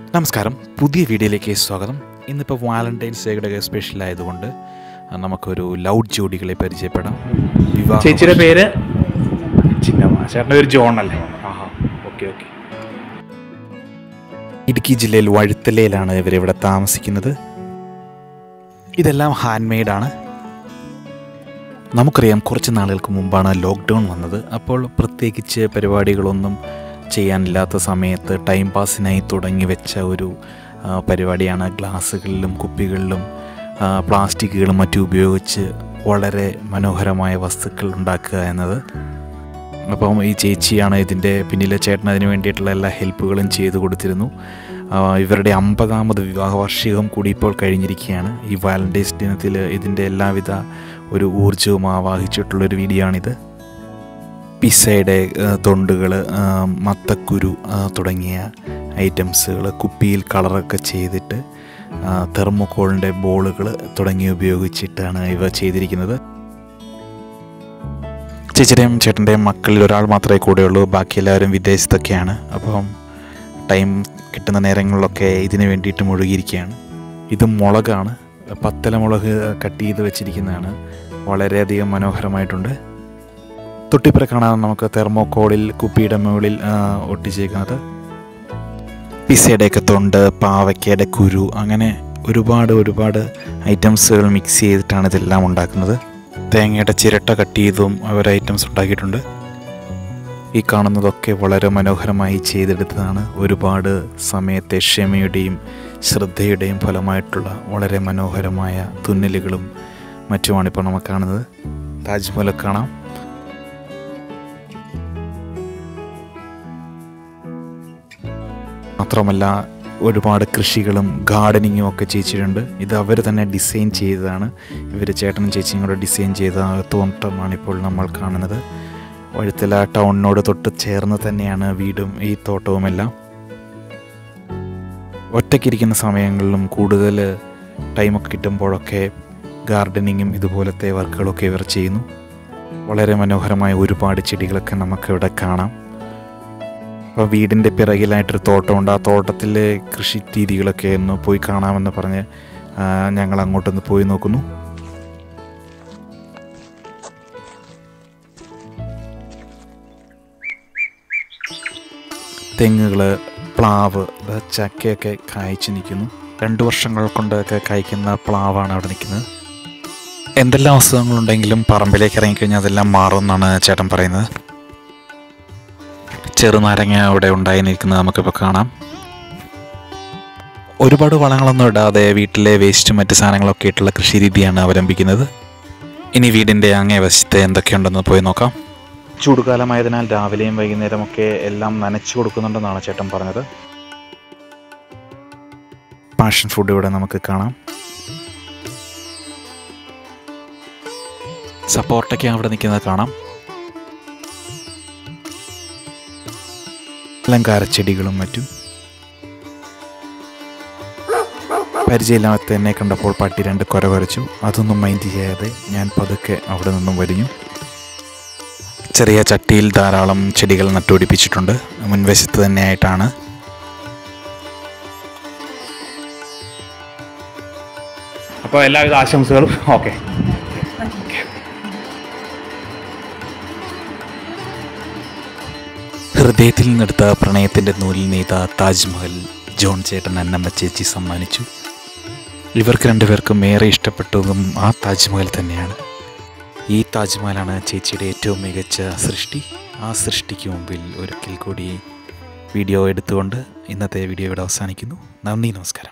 നമസ്കാരം, പുതിയ വീഡിയോയിലേക്ക് സ്വാഗതം. ഇന്നിപ്പോൾ വാലന്റൈൻസ് ഡേയുടെ സ്പെഷ്യൽ ആയതുകൊണ്ട് നമുക്കൊരു ലൗഡ് ജോഡികളെ പരിചയപ്പെടാം. ചേച്ചിയുടെ പേര് ചിന്നമ്മ, ചേട്ടൻ്റെ പേര് ജോൺ അല്ലേ? ഓക്കെ. ഇടുക്കി ജില്ലയിൽ വഴുത്തലയിലാണ് ഇവരിവിടെ താമസിക്കുന്നത്. ഇതെല്ലാം ഹാൻഡ് മെയ്ഡാണ്. നമുക്കറിയാം, കുറച്ച് നാളുകൾക്ക് മുമ്പാണ് ലോക്ക്ഡൗൺ വന്നത്. അപ്പോൾ പ്രത്യേകിച്ച് പരിപാടികളൊന്നും ചെയ്യാനില്ലാത്ത സമയത്ത് ടൈം പാസിനായി തുടങ്ങി വെച്ച ഒരു പരിപാടിയാണ് ഗ്ലാസ്സുകളിലും കുപ്പികളിലും പ്ലാസ്റ്റിക്കുകളും മറ്റും ഉപയോഗിച്ച് വളരെ മനോഹരമായ വസ്തുക്കൾ ഉണ്ടാക്കുക എന്നത്. അപ്പം ഈ ചേച്ചിയാണ് ഇതിൻ്റെ പിന്നിലെ. ചേട്ടൻ അതിന് വേണ്ടിയിട്ടുള്ള എല്ലാ ഹെൽപ്പുകളും ചെയ്തു കൊടുത്തിരുന്നു. ഇവരുടെ 50ാമത് വിവാഹ വാർഷികം കൂടി ഇപ്പോൾ കഴിഞ്ഞിരിക്കുകയാണ്. ഈ വാലന്റൈൻസ് ദിനത്തിൽ ഇതിൻ്റെ എല്ലാവിധ ഒരു ഊർജ്ജവും ആവാഹിച്ചിട്ടുള്ളൊരു വീഡിയോ ആണിത്. പിസ്സയുടെ തൊണ്ടുകൾ, മത്തക്കുരു തുടങ്ങിയ ഐറ്റംസുകൾ കുപ്പിയിൽ കളറൊക്കെ ചെയ്തിട്ട് തെർമോക്കോളിൻ്റെ ബോളുകൾ തുടങ്ങി ഉപയോഗിച്ചിട്ടാണ് ഇവ ചെയ്തിരിക്കുന്നത്. ചേച്ചിയുടെയും ചേട്ടൻ്റെയും മക്കളിൽ ഒരാൾ മാത്രമേ കൂടെയുള്ളൂ, ബാക്കി എല്ലാവരും വിദേശത്തൊക്കെയാണ്. അപ്പം ടൈം കിട്ടുന്ന നേരങ്ങളിലൊക്കെ ഇതിന് വേണ്ടിയിട്ട് മുഴുകിയിരിക്കുകയാണ്. ഇത് മുളകാണ്, പത്തല മുളക് കട്ട് ചെയ്ത് വെച്ചിരിക്കുന്നതാണ്. വളരെയധികം മനോഹരമായിട്ടുണ്ട്. തൊട്ടിപ്പുറ കാണാൻ നമുക്ക് തെർമോക്കോളിൽ കുപ്പിയുടെ മുകളിൽ ഒട്ടിച്ചേക്കുന്നത് പിസ്സയുടെയൊക്കെ തൊണ്ട്, പാവയ്ക്കയുടെ കുരു, അങ്ങനെ ഒരുപാട് ഐറ്റംസുകൾ മിക്സ് ചെയ്തിട്ടാണ് ഇതെല്ലാം ഉണ്ടാക്കുന്നത്. തേങ്ങയുടെ ചിരട്ട കട്ട് ചെയ്തും അവർ ഐറ്റംസ് ഉണ്ടാക്കിയിട്ടുണ്ട്. ഈ കാണുന്നതൊക്കെ വളരെ മനോഹരമായി ചെയ്തെടുത്തതാണ്. ഒരുപാട് സമയത്തെ ക്ഷമയുടെയും ശ്രദ്ധയുടെയും ഫലമായിട്ടുള്ള വളരെ മനോഹരമായ തുന്നലുകളും മറ്റുമാണിപ്പോൾ നമുക്ക് കാണുന്നത്. താജ്മഹൽ കാണാം. മാത്രമല്ല ഒരുപാട് കൃഷികളും ഗാർഡനിങ്ങും ഒക്കെ ചെയ്തിട്ടുണ്ട്. ഇത് അവർ തന്നെ ഡിസൈൻ ചെയ്തതാണ്. ഇവർ ചേട്ടനും ചേച്ചിയും കൂടെ ഡിസൈൻ ചെയ്ത തോട്ടമാണിപ്പോൾ നമ്മൾ കാണുന്നത്. വഴുത്തല ടൗണിനോട് തൊട്ട് ചേർന്ന് തന്നെയാണ് വീടും ഈ തോട്ടവുമെല്ലാം. ഒറ്റയ്ക്കിരിക്കുന്ന സമയങ്ങളിലും കൂടുതൽ ടൈമൊക്കെ കിട്ടുമ്പോഴൊക്കെ ഗാർഡനിങ്ങും ഇതുപോലത്തെ വർക്കുകളൊക്കെ ഇവർ ചെയ്യുന്നു. വളരെ മനോഹരമായ ഒരുപാട് ചെടികളൊക്കെ നമുക്കിവിടെ കാണാം. അപ്പോൾ വീടിൻ്റെ പിറകിലായിട്ടൊരു തോട്ടമുണ്ട്. ആ തോട്ടത്തിലെ കൃഷി രീതികളൊക്കെ ഒന്ന് പോയി കാണാമെന്ന് പറഞ്ഞ് ഞങ്ങൾ അങ്ങോട്ടൊന്ന് പോയി നോക്കുന്നു. തെങ്ങുകൾ, പ്ലാവ്, ചക്കയൊക്കെ കായ്ച്ചു നിൽക്കുന്നു. 2 വർഷങ്ങൾ കൊണ്ടൊക്കെ കായ്ക്കുന്ന പ്ലാവാണ് അവിടെ നിൽക്കുന്നത്. എന്തെല്ലാം അസുഖങ്ങളുണ്ടെങ്കിലും പറമ്പിലേക്ക് ഇറങ്ങിക്കഴിഞ്ഞാൽ അതെല്ലാം മാറുമെന്നാണ് ചേട്ടൻ പറയുന്നത്. ചെറുനാരങ്ങ അവിടെ ഉണ്ടായി നിൽക്കുന്നത് നമുക്കിപ്പോൾ കാണാം. ഒരുപാട് വളങ്ങളൊന്നും ഇടാതെ വീട്ടിലെ വേസ്റ്റ് മറ്റ് സാധനങ്ങളൊക്കെ ആയിട്ടുള്ള കൃഷി രീതിയാണ് അവലംബിക്കുന്നത്. ഇനി വീടിൻ്റെ അങ്ങേ വശത്ത് എന്തൊക്കെയുണ്ടെന്ന് പോയി നോക്കാം. ചൂടുകാലമായതിനാൽ രാവിലെയും വൈകുന്നേരമൊക്കെ എല്ലാം നനച്ചു കൊടുക്കുന്നുണ്ടെന്നാണ് ചേട്ടൻ പറഞ്ഞത്. പാഷൻ ഫുഡ് ഇവിടെ നമുക്ക് കാണാം. സപ്പോർട്ടൊക്കെ അവിടെ നിൽക്കുന്നത് കാണാം. അലങ്കാരച്ചെടികളും മറ്റും. പരിചയമില്ലാത്ത എന്നെ കണ്ടപ്പോൾ പട്ടി 2 കുരച്ചു. അതൊന്നും മൈൻഡ് ചെയ്യാതെ ഞാൻ പതുക്കെ അവിടെ നിന്നും വരിഞ്ഞു. ചെറിയ ചട്ടിയിൽ ധാരാളം ചെടികൾ നട്ടുപിടിപ്പിച്ചിട്ടുണ്ട്. മുൻവശത്ത് തന്നെയായിട്ടാണ്. അപ്പോൾ എല്ലാവിധ ആശംസകളും. ഓക്കെ. ഹൃദയത്തിൽ നിന്നെടുത്ത പ്രണയത്തിൻ്റെ നൂലിൽ നെയ്ത താജ്മഹൽ ജോൺ ചേട്ടൻ അന്നമ്മ ചേച്ചി സമ്മാനിച്ചു. ഇവർക്ക് 2 പേർക്കും ഏറെ ഇഷ്ടപ്പെട്ടതും ആ താജ്മഹൽ തന്നെയാണ്. ഈ താജ്മഹലാണ് ചേച്ചിയുടെ ഏറ്റവും മികച്ച സൃഷ്ടി. ആ സൃഷ്ടിക്ക് മുമ്പിൽ ഒരിക്കൽ കൂടി വീഡിയോ എടുത്തുകൊണ്ട് ഇന്നത്തെ വീഡിയോ ഇവിടെ അവസാനിക്കുന്നു. നന്ദി, നമസ്കാരം.